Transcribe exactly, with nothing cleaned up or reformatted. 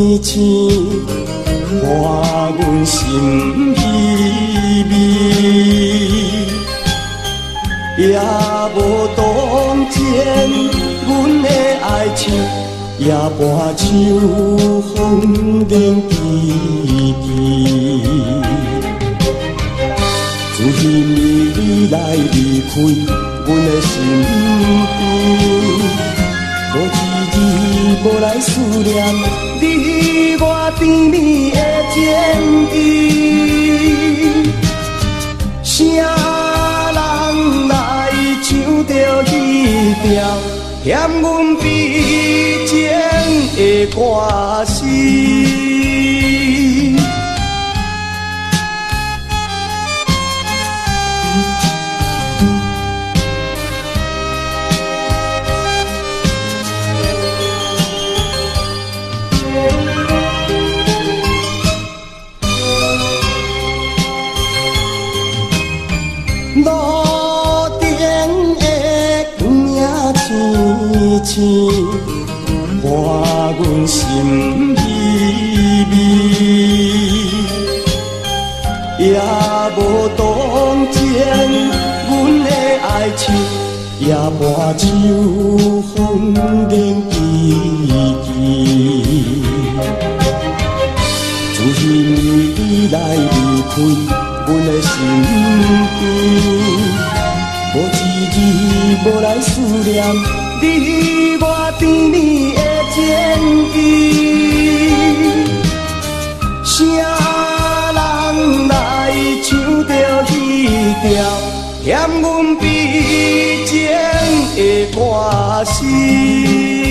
青，伴阮心稀微，也无当前阮的爱情，也伴秋风冷凄凄。自彼你来离开阮的身边。无一字无来思念你我甜蜜的情意，啥人来唱着彼条欠阮悲情的歌词？路顶的光影青青，伴阮心稀微，也无当前阮的爱情，也伴秋风冷凄凄。自彼来离开阮的身边，无一字无来思念你我甜蜜的情意，啥人来唱着彼条欠阮悲情的歌词？